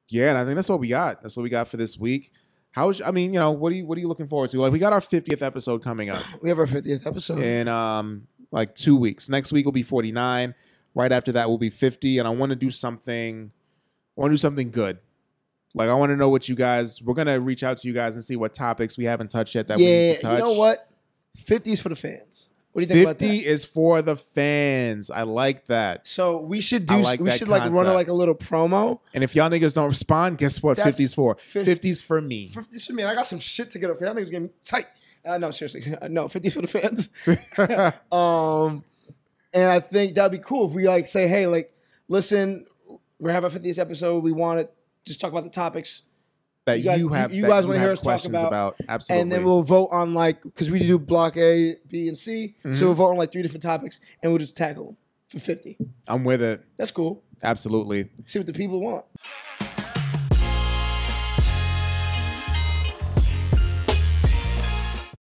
Yeah, and I think that's what we got. That's what we got for this week. I mean, what are you looking forward to? Like, we got our 50th episode coming up. We have our 50th episode in like 2 weeks. Next week will be 49. Right after that will be 50, and I want to do something. I want to do something good. Like, I want to know what you guys. We're gonna reach out to you guys and see what topics we haven't touched yet that we need to touch. You know what? 50 is for the fans. What do you think about that? 50 is for the fans. I like that. So we should run like a little promo. And if y'all niggas don't respond, guess what? 50's for. 50's for me. 50's for me. I got some shit to get up. Y'all niggas getting tight. No, seriously. No, 50's for the fans. And I think that'd be cool if we like say, hey, like, listen, we're having our 50th episode. We want to just talk about the topics that you guys want to hear us talk about. Absolutely. And then we'll vote on like, because we do block A, B, and C. Mm-hmm. So we'll vote on like 3 different topics and we'll just tackle them for 50. I'm with it. That's cool. Absolutely. See what the people want.